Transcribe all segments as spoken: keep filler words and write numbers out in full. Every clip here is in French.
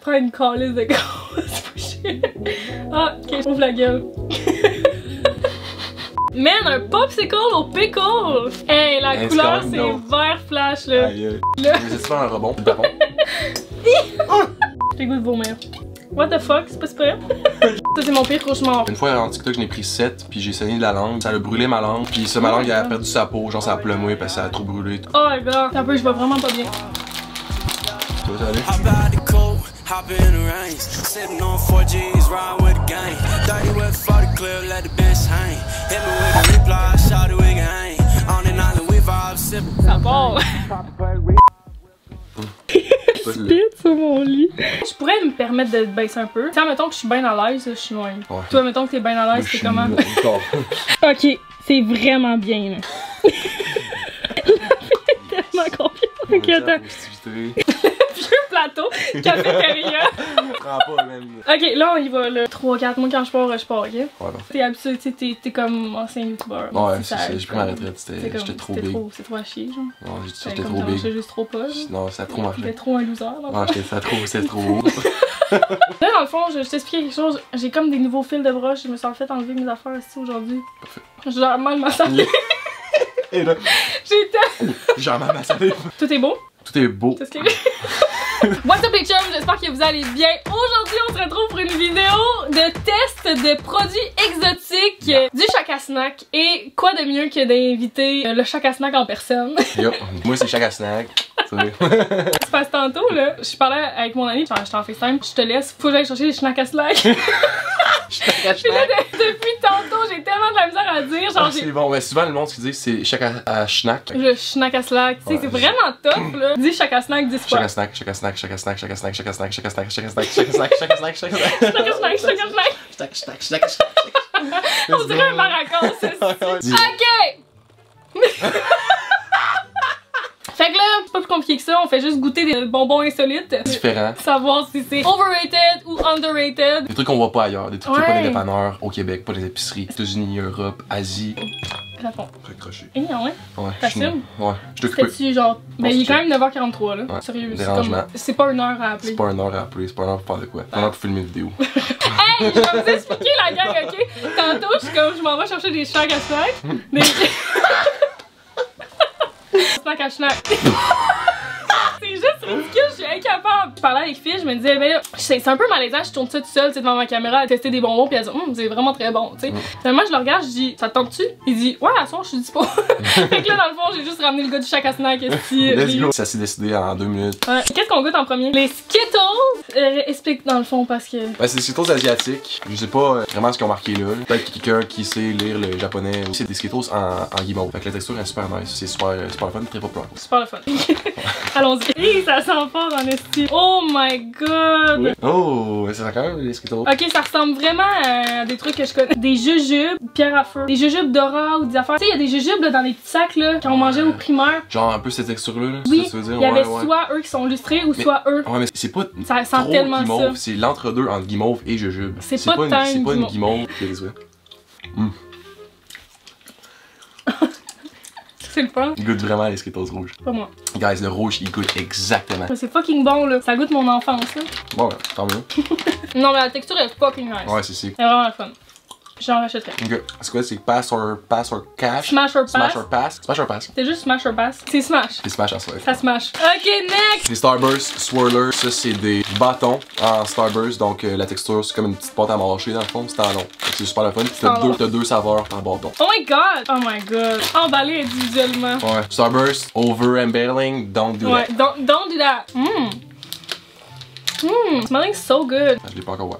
Prends une calice de grosse. Ah, ok, je ouvre la gueule. Man, un popsicle au pickle! Hey, la hey, couleur c'est vert flash là. Aïe, aïe. Là. Mais c'est pas un rebond, c'est pas bon. J'ai goût de vomir. What the fuck, c'est pas super? Ça c'est mon pire cauchemar. Une fois en TikTok, j'en ai pris sept, puis j'ai saigné de la langue. Ça a brûlé ma langue, puis ça, ma langue elle a perdu sa peau, genre ça a pleumé parce que ça a trop brûlé. Oh my god, un peu, je vais vraiment pas bien. Tu vas aller? Hop in the range, sitting on four G's, riding with the gang. thirty with forty clip, let the bench hang. Hit me with a reply, shot it, we can hang. On an island, we vibe, sipping. Ça part! Spit sur mon lit. Je pourrais me permettre de baisser un peu. Tiens, mettons que je suis bien à l'aise, je suis loin. Ouais. Toi, mettons que t'es bien à l'aise, c'est comment? Ok, c'est vraiment bien là. Tellement confiant. Ok, attends. Vieux plateau, cafétéria. Prends pas même. Ok, là on y va là. trois quatre, moi quand je pars, je pars, ok? Ouais, t'es habitué, tu sais, t'es comme ancien youtubeur. Ouais, c'est ça, j'ai pris ma retraite, j'étais trop big. C'est trop à chier, genre. Non, j'étais trop big. J'étais juste trop pas. Non, c'était trop marqué. J'étais trop un loser, là. Non, j'étais trop, c'était trop haut. Là, dans le fond, je, je t'explique quelque chose. J'ai comme des nouveaux fils de broche. Je me suis en fait enlever mes affaires ici aujourd'hui. Parfait. J'ai genre mal ma salive. Et là. J'ai tellement. J'ai mal ma salive. Tout est beau? Tout est beau. C'est ce que... What's up les chums, j'espère que vous allez bien. Aujourd'hui on se retrouve pour une vidéo de test de produits exotiques yeah. du Chaka Snack. Et quoi de mieux que d'inviter le Chaka Snack en personne. Yo, moi c'est Chaka Snack. Tu passes tantôt là, je parlais avec mon ami, j'étais en FaceTime, je te laisse, faut que j'aille chercher les Chaka Snack. Puis là, de, depuis tantôt, j'ai tellement de la misère à dire. Genre, ah, c'est bon, mais souvent le monde ce qu'ils disent c'est Chaka Snack. Le Chaka Snack, tu sais, ouais, c'est vraiment top là. Dis Chaka Snack, dis quoi? Chaka Snack, Chaka Snack, Chaka Snack, Chaka Snack, Chaka Snack, Chaka Snack, Chaka Snack, Chaka Snack, Chaka Snack, Chaka Snack, Chaka Snack, Chaka Snack, Chaka Snack. Snack, snack, snack, snack. On dirait un maracas, c'est ok! Fait que là, c'est pas plus compliqué que ça, on fait juste goûter des bonbons insolites. Différents. Savoir si c'est overrated ou underrated. Des trucs qu'on voit pas ailleurs, des trucs ouais. qui pas des dépanneurs au Québec, pas des épiceries, États-Unis, Europe, Asie. Plafond. Accroché. Eh, ouais? Ouais. T'assumes? Ouais. Je te coupe. C'était-tu genre. Ben, il est quand même neuf heures quarante-trois là. Ouais. Sérieux. Dérangement. C'est pas une heure à appeler. C'est pas une heure à appeler, c'est pas une heure pour faire de quoi. C'est une heure pour filmer une vidéo. Hey, je vais vous expliquer la gang, ok? Tantôt, je suis comme, je m'en vais chercher des Chaka Snack. Des. Snack à snack. C'est juste ridicule, je suis incapable. Je parlais avec Phil, je me disais, ben là, c'est un peu malaisant, je tourne ça tout seul, tu sais, devant ma caméra à tester des bonbons, puis elle dit, hum, c'est vraiment très bon, tu sais. Mm. Finalement, je le regarde, je dis, ça te tente-tu? Il dit, ouais, à soir, je suis dispo. Fait que là, dans le fond, j'ai juste ramené le gars du Chaka Snack. Let's go. Ça s'est décidé en deux minutes. Ouais. Qu'est-ce qu'on goûte en premier? Les Skittles. Euh, explique dans le fond, parce que. Ben, c'est des Skittles asiatiques. Je sais pas euh, vraiment ce qu'ils ont marqué là. Peut-être quelqu'un qui sait lire le japonais. C'est des Skittles en, en guimauve. Fait que la texture est super nice. C'est super, super fun, très populaire. Super le fun. Allons-y. Ça sent fort dans l'esti. Oh my god! Oui. Oh, ça sent quand même les Skittles. Ok, ça ressemble vraiment à des trucs que je connais. Des jujubes, pierre à feu. Des jujubes Dora ou des affaires. Tu sais, il y a des jujubes là, dans les petits sacs là, qu'on mangeait au primaire. Genre un peu cette texture-là, là, oui, ça, ça veut dire? Il y avait ouais, soit ouais. eux qui sont lustrés ou mais, soit eux. Ouais, mais c'est pas ça sent trop tellement guimauve, ça. c'est l'entre-deux entre guimauve et jujube. C'est pas, pas, pas une, pas une guimauve. guimauve. Mm. C'est le fun. Il goûte vraiment les Skittles rouges. Pas moi. Guys, le rouge, il goûte exactement. C'est fucking bon là. Ça goûte mon enfance là. Bon, ouais, tant mieux. Non, mais la texture est fucking nice. Ouais, c'est c'est. C'est vraiment le fun. J'en rachèterais. Ok. C'est quoi? C'est pass or, pass or cash? Smash or pass? Smash or pass? Smash or pass? C'est juste smash or pass? C'est smash. C'est smash en soi. Ça smash. Ok, next! Les Starburst Swirlers, ça c'est des bâtons en Starburst, donc euh, la texture c'est comme une petite pâte à mâcher dans le fond, c'est en long. C'est super le fun. T'as deux, t'as deux saveurs par bâton. Oh my god! Oh my god! Emballé individuellement. Ouais. Starburst, over embedding, don't do ouais, that. Don't, don't do that. Mmm. Mmm. Smelling so good. Je l'ai pas encore, ouais.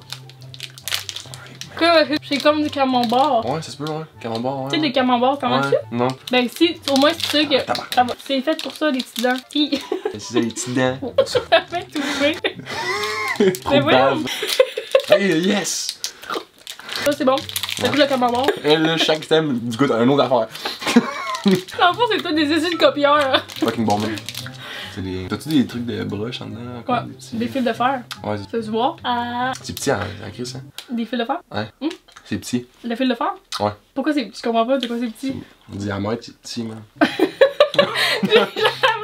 C'est comme du camembert. Ouais, ça se peut, ouais. Camembert, ouais. Tu sais, les camemberts, t'en as-tu? Non. Ben, si, au moins, c'est sûr que. Ah, c'est fait pour ça, les petits dents. Hi. C'est les petits dents. Ça fait tout fait. Trop bave. Hey, yes! Ça, c'est bon. Ça goûte le camembert. Et là, chaque thème du goût a une autre affaire. En fond, c'est tout des essais de copieurs. Fucking bon, man. Des... T'as-tu des trucs de broche en dedans? Ouais, des, petits... des fils de fer. Ouais, ça se voit. Euh... C'est petit en, en crise, hein? Des fils de fer? Ouais. Hum? C'est petit. Le fil de fer? Ouais. Pourquoi c'est. Je comprends pas, de quoi c'est petit? Le diamètre, c'est petit, man. J'ai jamais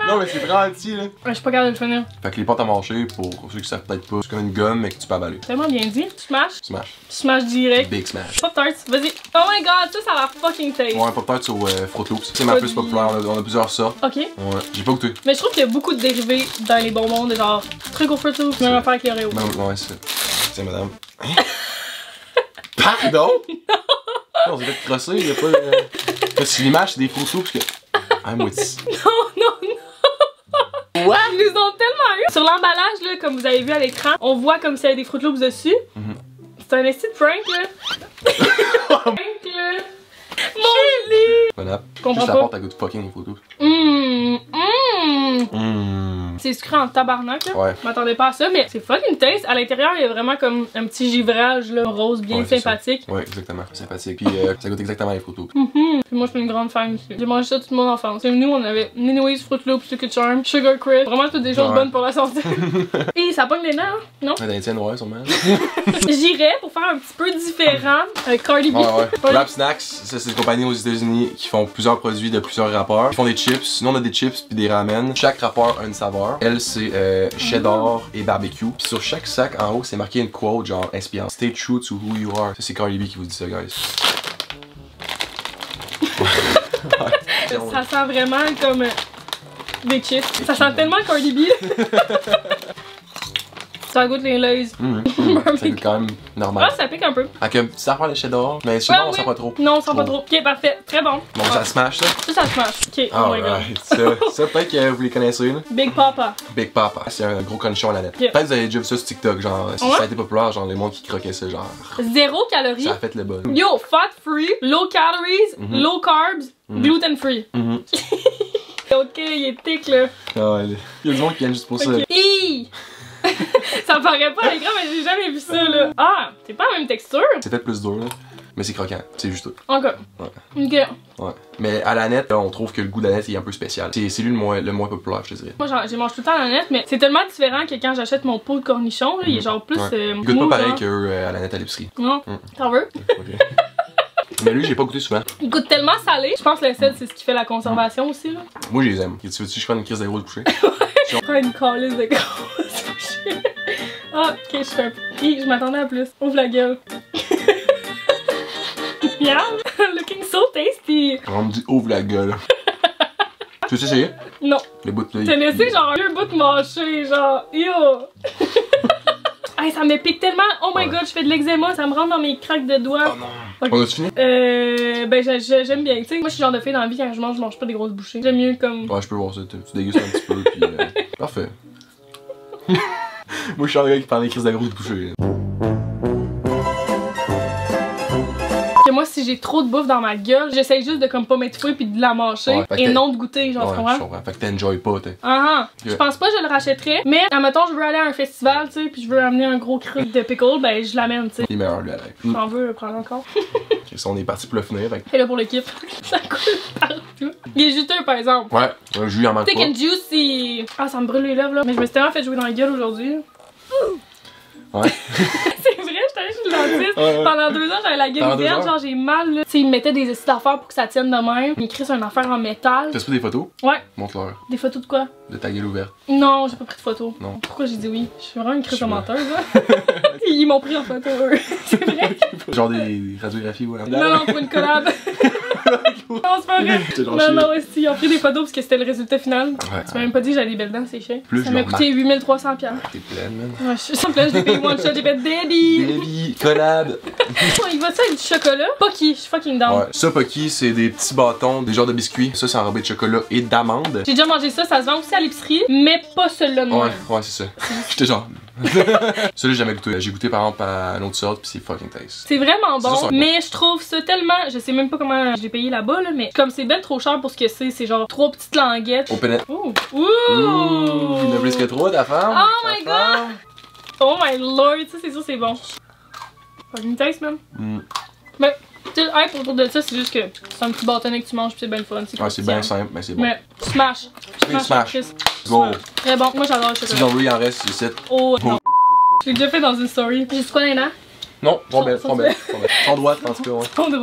Non, mais c'est vraiment petit, là. Ouais, je suis pas capable de le finir. Fait que les pâtes à mâcher, pour ceux qui savent peut-être pas, c'est comme une gomme, mais que tu peux avaler. Tellement bien dit. Smash. Smash. Smash direct. Big smash. Pop Tarts, vas-y. Oh my god, ça, ça a l'air fucking taste. Ouais, Pop Tarts au euh, Fruit Loops. C'est ma plus populaire, on a, on a plusieurs sortes. Ok. Ouais, j'ai pas goûté. Mais je trouve qu'il y a beaucoup de dérivés dans les bonbons, de genre trucs au Fruit Loops, même affaire avec les Oreos. Non, ouais, c'est. Tiens, madame. Hein? Pardon? Non, on s'est fait crosser, y'a pas. Euh... Parce que l'image, c'est des Fruit Loops que. Ah, moi, Non, non, non! What? Ils nous ont tellement eu! Sur l'emballage, là, comme vous avez vu à l'écran, on voit comme s'il y avait des Fruit Loops dessus. Mm-hmm. C'est un esti de prank, là. Prank, là. Mon lit! Voilà. Je comprends Juste pas. la porte à goût de fucking les Fruit Loops. Hum, hum. Mmh. C'est sucré en tabarnak, là. Ouais. Je m'attendais pas à ça, mais c'est fucking taste. À l'intérieur, il y a vraiment comme un petit givrage, là, rose bien Ouais, sympathique. Ouais, exactement. Sympathique. Puis euh, ça goûte exactement les Fruit Loops. Mm-hmm. Puis moi, je suis une grande fan ici. J'ai mangé ça toute mon enfance. Et nous, on avait Ninoise, Fruit Loops, Lucky Charms, Sugar Crisp. Vraiment toutes des choses Ouais. bonnes pour la santé. Et ça pogne les dents, hein? Non? Ouais, dans les tiennes, ouais, sûrement. J'irais pour faire un petit peu différent avec Cardi B. Ouais, ouais. Ouais. Rap Snacks, ça c'est une compagnie aux États-Unis qui font plusieurs produits de plusieurs rappeurs. Ils font des chips, nous on a des chips puis des ramen. Chaque rappeur a une saveur. Elle c'est euh, cheddar et barbecue. Puis sur chaque sac en haut c'est marqué une quote genre inspirante. Stay true to who you are. Ça c'est Cardi B qui vous dit ça, guys. Ça sent vraiment comme euh, des chips. Ça sent tellement Cardi B. Ça goûte les Lays. Mmh, mmh. Ça goûte quand même normal. Ah, ça pique un peu. Avec un petit affaire de cheddar. Mais le cheddar Ah, on oui. sent pas trop. Non, on sent pas Trop. trop. Ok, parfait. Très bon. Bon, Ah. ça smash ça. Ça, ça se mange. Ok, oh my god. Alright. Ça, ça peut-être que vous les connaissez là. Big Papa. Big Papa. C'est un gros cornichon à la lettre. Yeah. Peut-être que vous avez déjà vu ça sur TikTok. Genre, si Ouais. ça a été populaire, genre les mondes qui croquaient ça, genre. Zéro calories. Ça a fait le buzz. Yo, fat free, low calories, Mhm. low carbs, Mhm. gluten free. Mhm. Ok, il est tic là. Ah ouais, il y a du monde qui vient juste pour ça. Ok. Hi! Ça paraît pas à l'écran, mais j'ai jamais vu ça là. Ah, c'est pas la même texture. C'est peut-être plus dur là, mais c'est croquant, c'est juste tout. Ok. Ouais. Ok. Ouais. Mais à la nette, là, on trouve que le goût de la nette est un peu spécial. C'est c'est lui le moins, le moins populaire, je te dirais. Moi, j'en- j'ai mange tout le temps à la nette, mais c'est tellement différent que quand j'achète mon pot de cornichon, là, il est genre plus. Ouais. Euh, Il goûte mou, pas pareil genre. que euh, à la nette à l'épicerie. Non. Mm. T'en veux? Ok. Mais lui, j'ai pas goûté souvent. Il goûte tellement salé. Je pense que le sel, c'est ce qui fait la conservation aussi là. Moi, je les aime. Tu veux-tu que je prenne une crise de gros de coucher? Je prends une calice de grosse bouchée. Ah, ok, je fais un peu. Hi, je m'attendais à plus. Ouvre la gueule. Miam! Looking so tasty! On me dit ouvre la gueule. Tu veux essayer? Non. Le bout de T'as laissé genre un bout de mâché, genre. Yo! Hey, ça me pique tellement. Oh my Ouais. god, je fais de l'eczéma, ça me rentre dans mes craques de doigts. Oh non. Ok. On a-tu fini? Euh. Ben, j'ai- j'ai- j'aime bien. Tu sais, moi, je suis le genre de fille dans la vie, quand je mange, je mange pas des grosses bouchées. J'aime mieux comme. Ouais, je peux voir ça. Tu, tu dégustes un petit peu, puis. Euh... Parfait. Moi, je suis un gars qui prend des crises de gros de coucher. Que moi, si j'ai trop de bouffe dans ma gueule, j'essaye juste de comme pas m'étouffer puis de la mâcher Ouais, fait que et t'es- non de goûter, genre, tu Ouais, comprends? je comprends. Fait que t'enjoy pas, t'es. Ah ah. Ok. Je pense pas que je le rachèterais, mais admettons je veux aller à un festival, tu sais, puis je veux amener un gros cric de pickle, ben je l'amène, tu sais. Il est meilleur, lui, avec. J'en veux le prendre encore. Si on est parti pour le finir, fait que. Et là pour l'équipe, ça coule partout. Il est juteux par exemple. Ouais, le jus, il en manque Thick pas. and juicy. Ah, ça me brûle les lèvres là. Mais je me suis tellement fait jouer dans la gueule aujourd'hui. Ouais. C'est vrai, j'étais allée chez le dentiste. Ouais, ouais. Pendant deux ans, j'avais la gueule Pendant deux verte, heures? genre j'ai mal là. Tu sais, ils me mettaient des essais d'affaires pour que ça tienne de même. Ils écrivent une affaire en métal. T'as pris des photos? Ouais. Montre-leur. Des photos de quoi? De ta gueule ouverte. Non, j'ai pas pris de photos. Non. Pourquoi j'ai dit oui? Je suis vraiment une crise de Je sais menteuse, là. Ils m'ont pris en photo, eux. C'est vrai? Genre des radiographies, ouais. Non, non, pour une collab. Non, c'est pas vrai. T'es genre Non, chier. non, aussi, ils ont pris des photos parce que c'était le résultat final. Ouais. Tu m'as même pas dit que j'avais des belles dents, c'est chiant. Plus Ça je m'a le coûté huit mille trois cents piastres. T'es pleine, man. Ouais, je suis sans plaisir, je l'ai payé one shot, j'ai fait Daddy! Baby, collab. Il va ça avec du chocolat? Pocky, je suis fucking down. Ouais. Ça, Pocky, c'est des petits bâtons, des genres de biscuits. Ça, c'est enrobé de chocolat et d'amandes. J'ai déjà mangé ça, ça se vend aussi à l'épicerie, mais pas celui-là de moi. Ouais, ouais, c'est ça. J'étais genre. Ça, j'ai jamais goûté. J'ai goûté par exemple à une autre sorte, puis c'est fucking taste. C'est vraiment Ça, bon, ça, ça, mais je trouve ça tellement. Je sais même pas comment je l'ai payé là-bas, là, mais comme c'est ben trop cher pour ce que c'est, c'est genre trois petites languettes. Au pénet. Ouh! Ouh! Il y en a plus que trois, ta femme. Oh Ta my femme. Oh my lord, ça c'est sûr, c'est bon. Fucking taste, man. Mm. Mais, tu sais, le hype autour de ça, c'est juste que c'est un petit bâtonnet que tu manges, pis c'est ben le fun. Ouais, c'est croustillant. bien simple, mais c'est bon. Mais, smash. Smash. smash. Chris. Go! Très bon. Moi j'adore le Si chocolat. j'en veux, il en reste, c'est Oh, non. Je l'ai déjà fait dans une story. J'ai quoi, Léna? Non, trop Sans- belle, sans trop belle. Trop belle. Sans droite, en tout cas, ouais. Ton droite.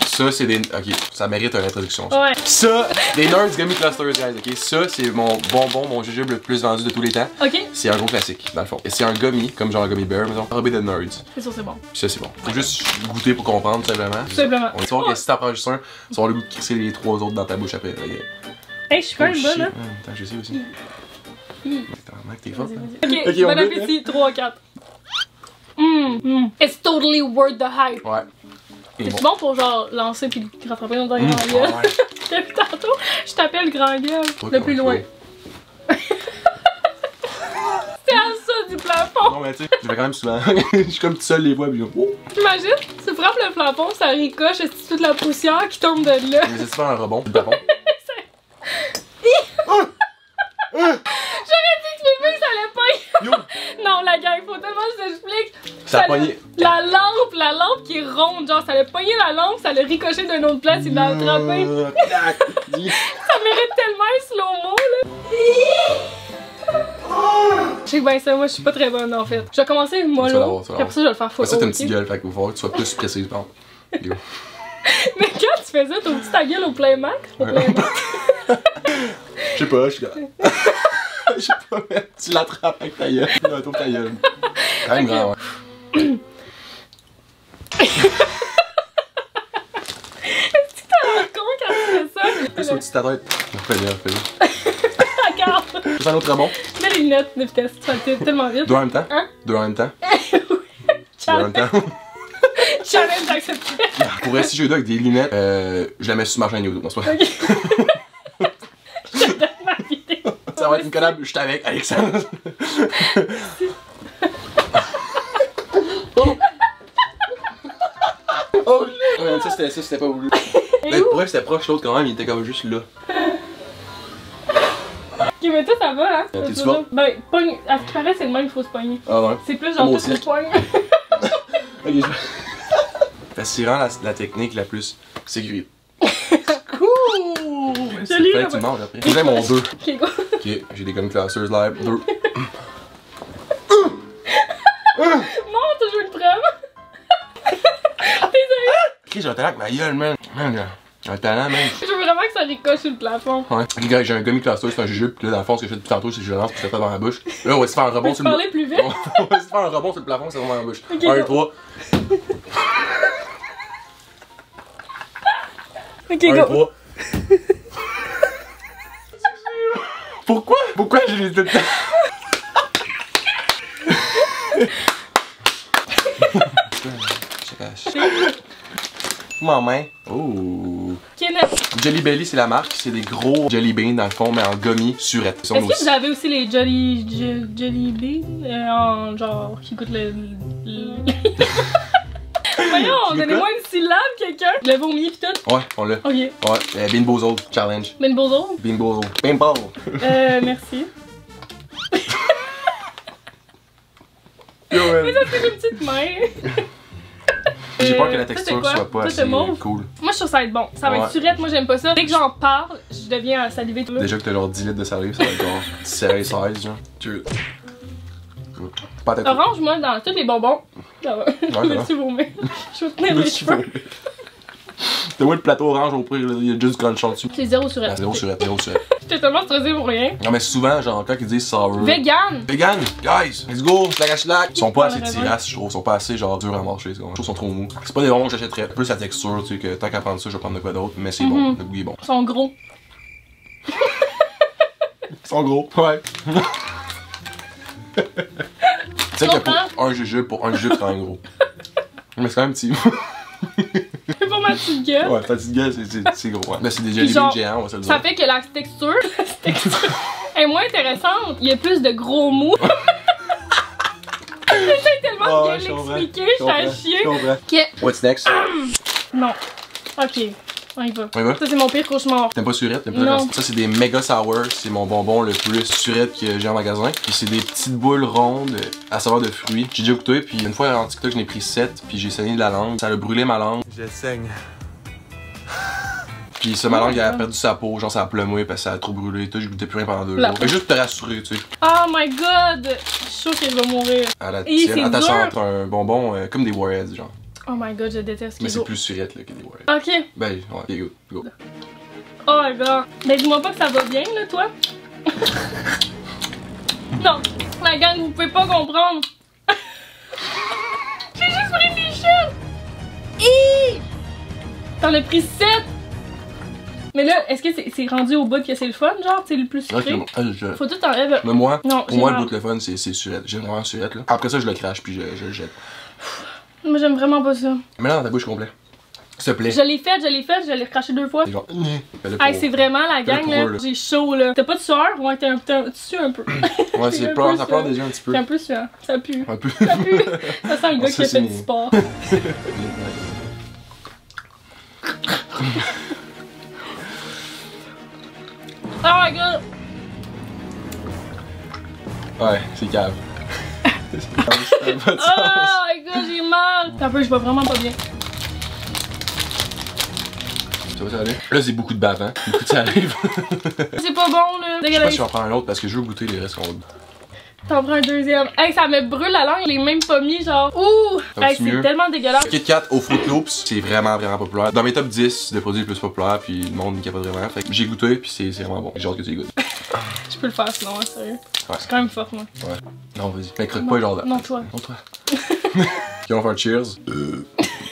Ça, c'est des. Ok, ça mérite une introduction. Ça, Ouais. ça des Nerds Gummy Clusters, guys. Ok, ça, c'est mon bonbon, mon jujube le plus vendu de tous les temps. Ok. C'est un gros classique, dans le fond. Et c'est un gummy, comme genre un gummy bear, mettons, enrobé de Nerds. C'est sûr, c'est bon. Puis ça, c'est bon. Faut juste goûter pour comprendre, tout simplement. Tout simplement. On va savoir que si t'en prends juste un, tu vas avoir le goût de crisser les trois autres dans ta bouche après. Ok. Hey, je suis quand même bonne, hein. Attends, je sais aussi. Attends, t'es fort. Vas-y, hein. vas-y. Ok, Ok, on bon goûte, appétit. trois, quatre. Hum, hum. It's totally worth the hype. Ouais. Et C'est bon. bon pour genre lancer puis le rattraper dans le Mmh, grand gueule. ouais. Depuis tantôt, je t'appelle grand gueule. Ouais, Le plus ouais, loin. ouais. C'est à ça du plafond. Non, mais tu sais, je vais quand même souvent. Je suis comme tout seul les fois, puis je oh. T'imagines? Tu frappes le plafond, ça ricoche, c'est toute la poussière qui tombe de là. Mais c'est pas un rebond, du plafond. J'aurais dit que les filles, ça allait pas. Yo! Non, la gang, faut tellement que je t'explique. Ça a l'a- pogné. La lampe, la lampe qui est ronde, genre, ça l'a pogné la lampe, ça l'a ricoché d'une autre place, il l'a attrapé. Euh, tac. Ça mérite tellement un slow-mo, là. Je sais que ben ça, moi je suis pas très bonne en fait. Je vais commencer Tu vas mollo, l'avoir, tu vas puis après ça je vais le faire full Ouais, ça, t'as une haut, petite ok? gueule, fait qu'il va falloir que tu sois plus précise, par contre. Yo. Mais quand tu fais ça, t'as-tu ta gueule au plein max? Au plein max? Je sais pas, je suis là. Je sais pas, mais tu l'attrapes avec ta gueule. Tu l'attrapes ta gueule. Quand même Ok. grand, ouais. Est-ce que t'as l'air con quand tu fais ça? Plus au-dessus de ta tête. Refais-le, refais-le. Regarde! Juste un autre rebond. Mets les lunettes de vitesse, tu vas aller tellement vite. Deux en même temps. Hein? Deux en même temps. Deux en même Challenge, temps. challenge accepté. Pour vrai, si je dois avec des lunettes, euh, je la mets sur ma chaîne YouTube. Non, c'est pas vrai. Ok. Je te donne ma vidéo. Ça va être une collab, je suis avec Alexandre. Oh shit! Ouais, ça c'était ça, c'était pas voulu. Et Mais où? pour vrai, c'était proche l'autre quand même, il était comme juste là. Ok, mais toi ça va, hein? Euh, t'es-tu Ça, forte? Ben, pogne. À ce qui paraît, c'est le même qu'il faut se pogner. Ah ouais. C'est plus genre Moi tout aussi. se pogne. Ok, je... Fait que c'est vraiment la, la technique la plus sécurité. Cool! C'est Joli, fait là, que tu ouais. manges après. J'ai mon deux. Ok, go. Ok, j'ai des gummy clusters live. Deux. Montre, je veux le preuve. Désolé. Ok, j'ai un talent avec ma gueule, man. Man, j'ai un talent, man. Je veux vraiment que ça ricoche sur le plafond. Ouais. Ok, gars, j'ai un gummy cluster, c'est un jujube, pis là, dans le fond, ce que je fais depuis tantôt, c'est que je lance pis je le fais dans ma bouche. Là, on va se faire un rebond Peux-tu sur le. parler plus vite? On va se faire un rebond sur le plafond, c'est vraiment dans ma bouche. Ok, un, go. trois. Ok, Un, go. trois. Pourquoi? Pourquoi j'ai les deux temps? Maman. Oh. Ok, next. Jelly Belly, c'est la marque. C'est des gros jelly beans dans le fond, mais en gummy surette. Ils sont Est-ce que aussi. vous avez aussi les Jolly, jo- Jolly Beans euh, en genre qui goûtent le. le... Voyons, Qui goûtent donnez-moi une syllabe, quelqu'un. Le vomi pis tout. Ouais, on l'a. Ok. Ouais, euh, Bean Boozled Challenge. Ben bozo. Bean Boozled. Bean Ball. Euh, merci. Yo, man. Mais ça fait une petite main. J'ai peur que Euh, la ça, texture c'est quoi? soit pas Ça, assez c'est mauve? cool. Moi, je trouve ça va être bon. Ça va Ouais. être surette, moi, j'aime pas ça. Dès que j'en parle, je deviens salivé. Déjà que t'as genre dix litres de salive, ça va être genre serré seize, genre. Tu. Pas ta Orange, moi, dans tous les bonbons. Ça va. Je ça me va. suis vomi. Je vais tenir les cheveux. T'as où le plateau orange au prix, il y a juste du crunch en dessous. C'est zéro Ah, surette. zéro surette, zéro surette. J'étais tellement stressée pour rien. Non, mais souvent, genre, quand ils disent sour. Vegan! Vegan, guys, let's go, slack à slack. Ils sont pas assez Malheureusement. tiraces, je trouve. Ils sont pas assez, genre, durs à marcher. Je trouve qu'ils sont trop mous. C'est pas des bonbons que j'achèterais. Plus la texture, tu sais, que tant qu'à prendre ça, je vais prendre de quoi d'autre. Mais c'est bon, Mhm. le goût est bon. Ils sont gros. Ils sont gros. Ouais. Tu sais que Comprends? pour un jujube, pour un jujube, c'est quand même gros. Mais c'est quand même petit. C'est pour ma petite gueule. Ouais, ta petite gueule, c'est- c'est c'est gros. Ouais. Là, c'est des jelly genre, beans géants, on va se le Ça dire. fait que la texture, la texture est moins intéressante. Il y a plus de gros mots. J'essaie tellement Ouais, de je bien comprends. l'expliquer, Je je t'ai comprends, chier. je comprends. Ok. What's next? Non. Ok. On y va. On y va? Ça, c'est mon pire cauchemar. T'aimes pas surette? T'aimes pas Non. ça? Ça, c'est des méga sour. C'est mon bonbon le plus surette que j'ai en magasin. Puis c'est des petites boules rondes à saveur de fruits. J'ai déjà goûté, puis une fois en TikTok, j'en ai pris sept, puis j'ai saigné de la langue. Ça a brûlé ma langue. Je saigne. Puis ça, ma Oh langue my a God. perdu sa peau, genre ça a pleumé parce que ça a trop brûlé. Tout, je goûtais plus rien pendant deux La jours. peau. Fait que juste pour te rassurer, tu sais. Oh my god! Je suis sûre que je vais mourir. À la Et tienne. c'est Attention, dur. c'est un bonbon euh, comme des Warheads, genre. Oh my god, je déteste Mais Kigo. c'est plus surette là que des Warheads. Ok. Ben, ouais, go, go. Oh my god. Ben dis-moi pas que ça va bien là, toi. Non, la gang, vous pouvez pas comprendre. J'ai juste pris des chutes. Hi! T'en as pris sept. Mais là, est-ce que c'est rendu au bout que c'est le fun, genre, c'est le plus sucré? Ok, ah, je... Faut tout enlève. Mais moi, Non, pour moi, le mal. bout de le fun, c'est surette. J'aime vraiment surette, là. Après ça, je le crache puis je, je le jette. Moi, j'aime vraiment pas ça. Mais là, dans ta bouche complet. S'il te plaît. Je l'ai fait, je l'ai fait, je l'ai recraché deux fois. C'est genre... Fais-le Hey, pour- c'est vraiment la gang, pour là. eux, là. J'ai chaud, là. T'as pas de sueur? Ouais, t'es un, un, tu sues un peu. Ouais, C'est c'est un pleure, peu ça pleure ça. des yeux un petit peu. T'es un peu suant. Ça pue. Un peu. Ça pue. Ça sent le gars Ça, qui a c'est fait mes- du sport. Oh my god! Ouais, c'est cave. Ça n'a pas de sens. Oh my god, j'ai mal! Un peu, je vais vraiment pas bien. Ça va, ça va aller? Là, c'est beaucoup de bave, hein? Beaucoup de salive. C'est pas bon, là. Je sais pas Dégueulasse. si j'en prends un autre parce que je veux goûter les restes qu'on va. T'en prends un deuxième. Hey, ça me brûle la langue. Je l'ai même pas mis, genre. Ouh! Ça Hey, va-tu c'est mieux? tellement dégueulasse. Kit Kat au Fruit Loops, c'est vraiment vraiment populaire. Dans mes top dix de produits les plus populaires, puis le monde n'y capote vraiment. Fait que j'ai goûté, puis c'est vraiment bon. J'ai hâte que tu y goûtes. Je peux le faire sinon, hein, sérieux. Ouais. Je suis quand même forte, moi. Ouais. Non, vas-y. Mais croque pas, genre là. Non, toi. Non, toi. Ok, on va faire cheers. Euh.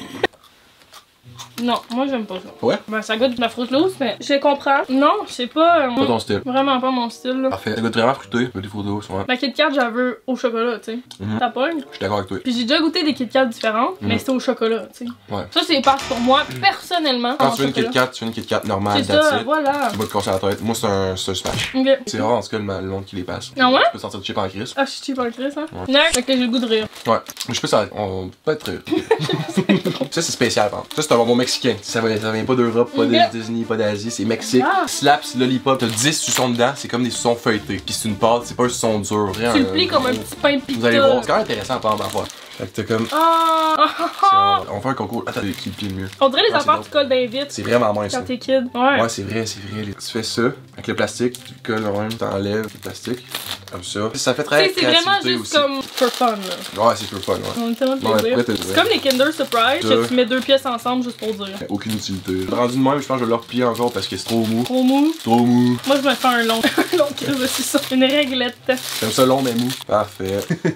Non, moi j'aime pas ça. Ouais? Ben ça goûte de la Fruit Loops, mais je comprends. Non, c'est pas. euh, Pas ton style. Vraiment pas mon style, là. Parfait. Ça goûte vraiment fruité. Des Fruit Loops, ouais. Ma Kit Kat, j'en veux au chocolat, tu sais. Mhm. T'as pas? Je suis d'accord avec toi. Puis j'ai déjà goûté des Kit Kat différentes, Mhm. mais c'est au chocolat, tu sais. Ouais. Ça, c'est passe pour moi, personnellement. Quand en tu veux une Kit chocolat. Kat, tu veux une Kit Kat normale, C'est that's ça, it. voilà. Tu vas te casser la tête. Moi, c'est un, c'est un smash. Ok. C'est rare en tout cas le, le monde qui les passe. Ah ouais? Tu peux sortir de chip en crise. Ah, je suis cheap en Chris, hein. Ouais. Next, fait que j'ai le goût de rire. Ouais. Mais je peux ça. On peut être. Ça, c'est spécial, par exemple. Ça, c'est un bonbon mexicain. Ça, va- ça vient pas d'Europe, pas Ok. des États-Unis, pas d'Asie. C'est Mexique. Ah. Slaps, lollipop. T'as dix suçons dedans. C'est comme des suçons feuilletés. Puis c'est une pâte, c'est pas un suçon dur. Rien, Tu le euh, plies comme un gros. petit pain pita. Vous allez voir, c'est quand même intéressant à prendre en fois. Fait que t'as comme. Ah! ah, c'est ah. vraiment- On va faire un concours. Attends, qui le plie le mieux. On dirait les Ah, c'est affaires bon. qui collent d'un vite C'est vraiment moins ça. quand t'es kid. Ouais. Ouais, c'est vrai, c'est vrai. Tu fais ça avec le plastique, tu le colles même, t'enlèves le plastique. Comme ça. Ça fait Tu très sais, c'est vraiment créativité juste aussi. comme for fun, là. Ouais, c'est plus fun, ouais. On a tellement de Ouais, plaisir. après, t'as- C'est comme les Kinder Surprise, que Ça. tu mets deux pièces ensemble juste pour dire. Aucune utilité. Rendu de même, je pense que je vais le replier encore parce que c'est trop mou. Trop mou. Trop mou. Moi, je me fais un long, un long crise de suçon. Une réglette. J'aime ça long mais mou. Parfait.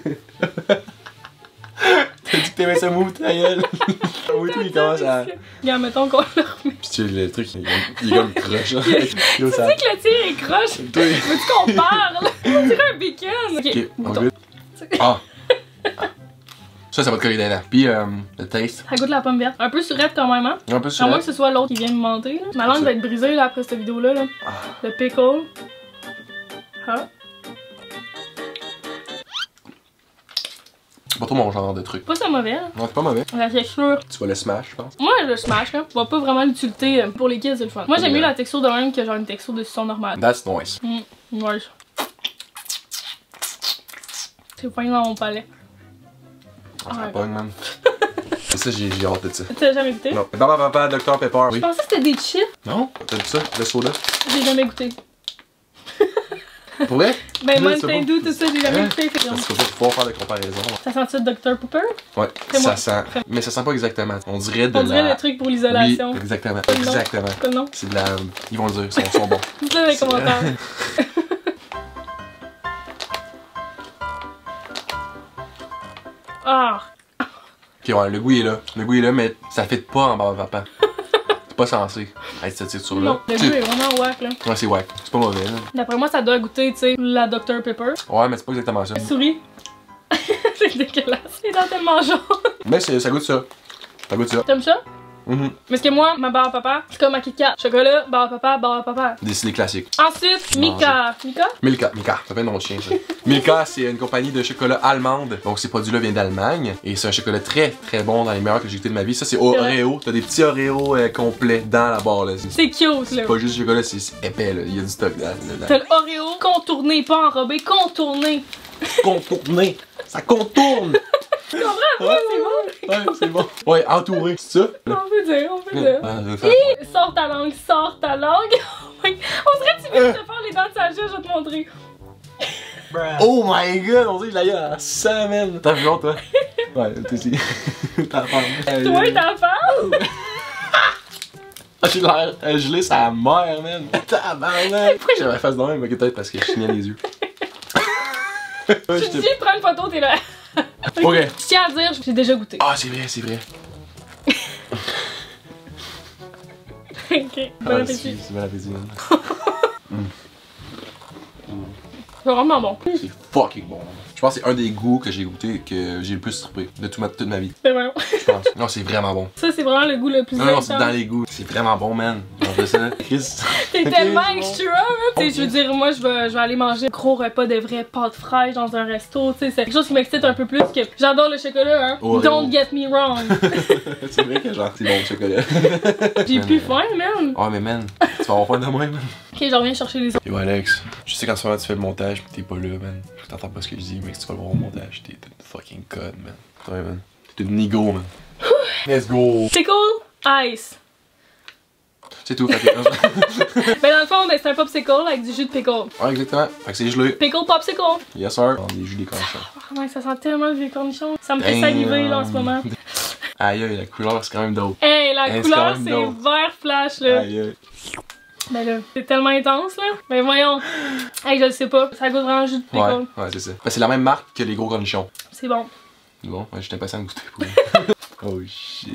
T'as dit que t'aimais ça mou, ta gueule. Oui, tout, il commence à. Regarde, mettons qu'on le remet. Pis tu sais, le truc, il est comme, il est comme croche. Yo, Tu ça. sais que le tir est croche. Toi, Veux-tu qu'on parle? On dirait un bacon. Ok, ok, on bouton. goûte. Ah! Ça, ça va te coller dedans. Puis, euh, le taste. Ça goûte la pomme verte. Un peu surette quand même, hein? Un peu À sur moins que ce soit l'autre qui vient me mentir. Là. Ma langue va être brisée là, après cette vidéo-là. Là. Ah. Le pickle. Ah. C'est pas trop mon genre de truc. Pas ça mauvais. Hein. Non, c'est pas mauvais. La texture. Tu vas le smash, je pense. Moi, le smash, là, je vois pas vraiment l'utilité euh, pour les kids, c'est le fun. Moi, j'aime Ouais. mieux la texture de même que genre une texture de suçon normale. That's nice. Mmh. Ouais. C'est poigné dans mon palais. On s'en Ouais. pogne, man. Et ça, j'ai j'ai hâte de ça. T'as jamais goûté? Non. Papa, papa, docteur Pepper. Je Oui. pensais que c'était des chips. Non? T'as dit ça? Le soda? J'ai jamais goûté. Pour vrai? Ben, Là, Mountain c'est bon. Dew, tout ça, j'ai jamais Hein? goûté. Fait que Parce qu'il faut pas pouvoir faire de comparaison. ça sent-tu docteur Pooper? Ouais, Fais-moi. ça sent. Mais ça sent pas exactement. On dirait de On la. dirait le truc pour l'isolation. Oui, exactement. Pas le nom. Exactement. Pas le nom. C'est de la. Ils vont le dire, ils sont, sont bons. Dites-le dans les commentaires. Ah! Ok, ouais, le goût il est là. Le goût il est là, mais ça fait pas en bas papa. C'est pas censé être cette texture là. Non, le goût est vraiment whack là. Ouais, c'est wack. C'est pas mauvais là. D'après moi, ça doit goûter, tu sais, la docteur Pepper. Ouais, mais c'est pas exactement ça. Souris. C'est dégueulasse. Les dents tellement jaunes. Mais c'est- ça goûte ça. Ça goûte ça. T'aimes ça? Mhm. Parce que moi, ma barre à papa, c'est comme ma Kit Kat. Chocolat, barre à papa, barre à papa. Des des classiques. Ensuite, Mika. Mika? Milka, Milka, ça fait un nom de chien ça. Milka, c'est une compagnie de chocolat allemande. Donc ces produits-là viennent d'Allemagne. Et c'est un chocolat très très bon, dans les meilleurs que j'ai goûté de ma vie. Ça c'est Oreo. T'as des petits Oreo euh, complets dans la barre là. C'est C'est cute là. pas juste du chocolat, c'est c'est épais là. Il y a du stock dedans. T'as l'Oreo contourné, pas enrobé, contourné. Contourné. Ça contourne. Tu comprends? Ouais, c'est bon. Ouais, c'est bon. Ouais, entouré, c'est ça? On peut dire, on peut dire. Ah, je vais faire- Hi! Sors ta langue, sors ta langue. On dirait que tu viens de te faire les dents de sagesse, je vais te montrer. Oh my god, on dirait que je l'ai à cent, man. T'as vu, toi? Ouais, toi aussi. T'as la femme. Toi, ta femme? J'ai l'air euh, gelé sa mère, man. Tabarnak. Pourquoi j'ai la face de même? Ok, peut-être parce que je chignais les yeux. Ouais, Tu j'étais- dis, prends une photo, t'es là. Ok. Je tiens à dire, j'ai déjà goûté. Ah, c'est vrai, c'est vrai. Ok, bon Ah, appétit. c'est bon appétit, man. C'est vraiment bon. C'est fucking bon. Je pense que c'est un des goûts que j'ai goûté que j'ai le plus trippé de toute ma, toute ma vie. C'est vraiment. Je pense. Non, c'est vraiment bon. Ça, c'est vraiment le goût le plus Non, non, c'est intense. dans les goûts. C'est vraiment bon, man. On fait ça. Chris. T'es Ok, tellement c'est bon. extra, man. Tu sais, je veux dire, moi, je vais, je vais aller manger un gros repas de vraies pâtes fraîches dans un resto. Tu sais, c'est quelque chose qui m'excite un peu plus que. J'adore le chocolat, hein. Oreo. Don't get me wrong. C'est vrai que genre, c'est bon le chocolat. J'ai plus faim, man. Oh, mais man, tu vas avoir faim de moi, man. Ok, je reviens chercher les autres. Yo, Alex, je sais qu'en ce moment tu fais le montage pis t'es pas là, man. Je t'entends pas ce que je dis, mais si tu vas le voir au montage, t'es une fucking code, man. Ouais, man. T'es une nigo, man. Let's go! Pickle ice. C'est tout, fait que. Ben, dans le fond, ben, c'est un popsicle avec du jus de pickle. Ouais, exactement. Fait que c'est gelé. Pickle popsicle. Yes, sir. On des jus des cornichons. Oh, ouais, ça sent tellement le vieux cornichon. Ça me fait Damn. saliver, là, en ce moment. Aïe, aïe, la couleur, c'est quand même dope. Hey, la Hey, c'est couleur, quand même c'est dope. vert flash, là. Aïe, aïe. Ben là, c'est tellement intense, là. Ben voyons. Hey, je le sais pas. Ça goûte vraiment le jus de pickle. Ouais, ouais, c'est ça. Ben, c'est la même marque que les gros cornichons. C'est bon. Bon, ouais, j'étais impatient de goûter pour Oh shit.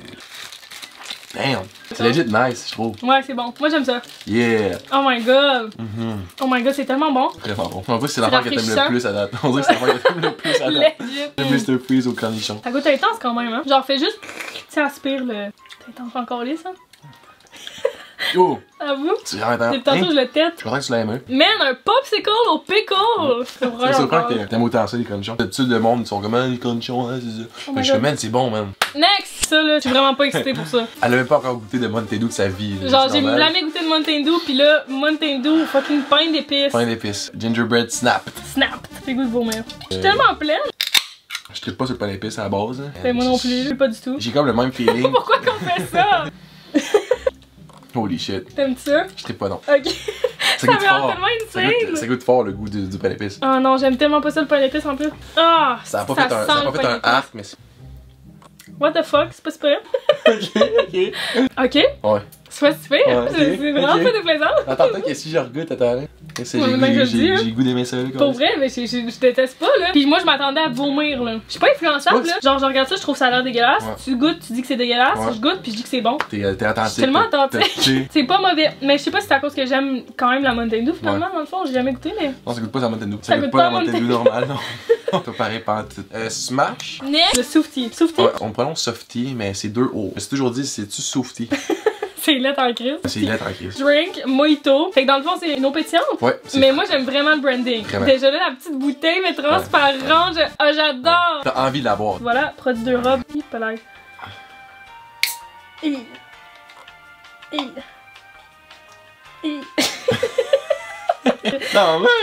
Damn. C'est legit nice, je trouve. Ouais, c'est bon. Moi, j'aime ça. Yeah. Oh my god. Mhm. Oh my god, c'est tellement bon. Vraiment bon. En vrai, c'est l'affaire que t'aimes rafraîchissant. le plus à date. On dirait que c'est l'affaire que t'aimes le plus à date. Legit. Le mister Freeze au cornichon. Ça goûte intense quand même, hein. Genre, fais juste. Tu aspires le. C'est intense encore lisse, hein. Yo! Avoue. Tu viens maintenant. Depuis tantôt, je le tête. Je suis content que tu l'aies aimé. Man, un popsicle au pickle. C'est C'est vrai surprenant encore. que t'aimes autant ça, les cornichons. D'habitude, le monde, ils sont comme, ah, les cornichons, hein, c'est ça. Oh Mais my je suis God. comme, man, c'est bon, man. Next, ça là, je suis vraiment pas excitée pour ça. Elle a même pas encore goûté de Mountain Dew de sa vie. là, Genre, c'est j'ai normal. jamais goûté de Mountain Dew, pis là, Mountain Dew, fucking pain d'épices. Pain d'épices. Gingerbread snap. Snap. J'ai goût de vomir. Je suis Euh. tellement pleine. Je tripe pas sur le pain d'épices à la base. hein. Ben, moi non plus, pas du tout. J'ai comme le même feeling. Pourquoi qu'on fait ça? Holy shit. T'aimes ça? Je tripe pas, non. Ok. Ça Ça goûte me rend fort. tellement Ça insane. goûte, ça goûte fort le goût du, du pain d'épices. Ah non, j'aime tellement pas ça le pain d'épices en plus. Ah! Ça a pas ça fait un, sent ça a le pas fait pain un d'épices. arc, mais c'est. What the fuck? C'est pas super? Ok, ok. Ok? Ouais. C'est pas super? Ouais, ok, C'est c'est vraiment ok. pas déplaisant. Attends, peut-être que si je regoute, attends. hein. C'est- Ouais, J'ai mais goût- je le j'ai- dis, hein. j'ai le goût d'aimer ça. là, Pour comme vrai, mais je, je, je déteste pas là. Puis moi je m'attendais à vomir là. Je suis pas influençable Ouais, là. Genre je regarde ça, je trouve ça a l'air dégueulasse. Ouais. Tu goûtes, tu dis que c'est dégueulasse. Ouais. Je goûte puis je dis que c'est bon. T'es t'es attentif. Je suis tellement t'as- attentive. t'as touché. C'est pas mauvais. Mais je sais pas si c'est à cause que j'aime quand même la Mountain Dew finalement dans le fond. J'ai jamais goûté mais. Non, ça goûte pas la Mountain Dew. Ça Ça goûte goûte pas pas la la Mountain Dew normale, non. T'as pareil pantoute. Euh, Smash. Next, le Softy. Softy, Ouais, on prononce Softy, mais c'est deux O. Je me suis toujours dit, c'est-tu Softy? c'est lettre en crise. C'est lettre en crise. Drink, mojito. Fait que dans le fond c'est une eau pétillante. Ouais, c'est. Mais moi j'aime vraiment le branding. Vraiment. Déjà là la petite bouteille mais transparente. je- Ah j'adore. T'as envie de la boire. Voilà, produit d'Europe. Hi, palais. Hi. Hi. Hi. Non, mec!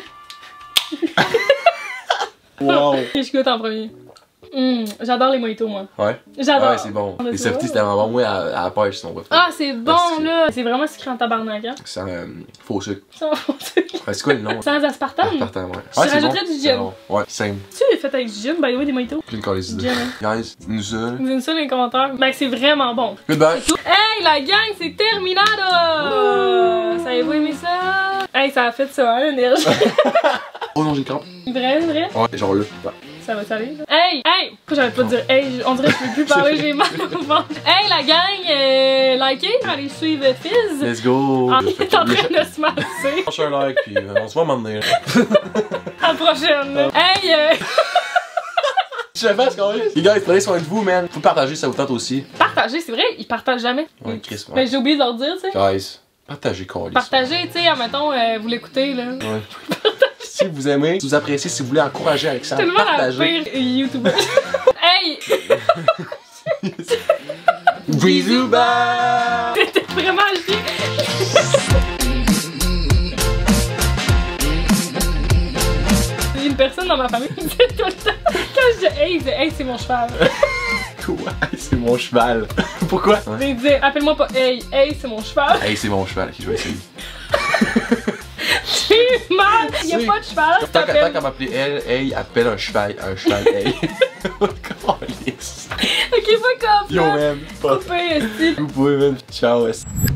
Wow! Ok, je goûte en premier. Hum, j'adore les mojitos, moi. Ouais. J'adore. Ouais, c'est bon. On a Les tout Softy, le c'était vraiment moi à, à la pêche, si on va faire. Ah, c'est bon, Parce que- là. C'est vraiment sucré en tabarnak, hein. Sans euh, faux sucre. Sans, Ouais, c'est quoi le nom? sans aspartame. Aspartame, ouais. Je Ouais, c'est rajouterais bon. du C'est gin. bon. Ouais, simple. Tu es fait avec du gin, by the way, des mojitos. Plus une colle les idées. Gin, hein. Guys, nous ça, là. Vous aimez ça dans les commentaires? Ben, c'est vraiment bon. Goodbye! Tout. Hey, la gang, c'est terminado! Ça avez-vous aimé ça? Hey, ça a fait ça, hein, l'énergie. Oh non, j'ai crampe. Vrai, vrai? Ouais, genre là. Ouais. Ça va t'aller, là? Hey! Hey! Pourquoi j'arrête pas de dire hey? On dirait que je peux plus parler, j'ai mal au ventre. Hey, la gang! Euh, likez, allez suivre Fizz. Let's go! Ah, il est en train de se masser. Lâche un like, puis euh, on se voit maintenant. À la prochaine. là. Hey! Euh, Je sais pas ce qu'on est. Les gars, prenez soin de vous, man. Faut partager, ça vous tente aussi. partagez, c'est vrai, ils partagent jamais. Ouais, Chris, Mais ouais. j'ai oublié de leur dire, tu sais. Guys, partagez, Carlis. Partagez, tu sais, admettons, euh, vous l'écoutez, là. Ouais. Si vous aimez, si vous appréciez, si vous voulez encourager Alexandre, Tellement la partagez. pire YouTuber. Hey! Bisous, bye! C'était vraiment chier. Il y a une personne dans ma famille qui me dit tout le temps, quand je dis hey, il dit hey, c'est mon cheval. Quoi? C'est mon cheval. Pourquoi? Il dit appelle-moi pas hey, hey, c'est mon cheval. Hey, c'est mon cheval. Ok, je vais essayer. J'ai mal, il y a C'est- pas de cheval. Tant qu'à tant qu'à m'appeler elle, hey, appelle un cheval, un cheval, hey. Calisse. Ok, pas comme Yo, man. Pas. Coupé, esti. Vous pouvez, man. Ciao, esti.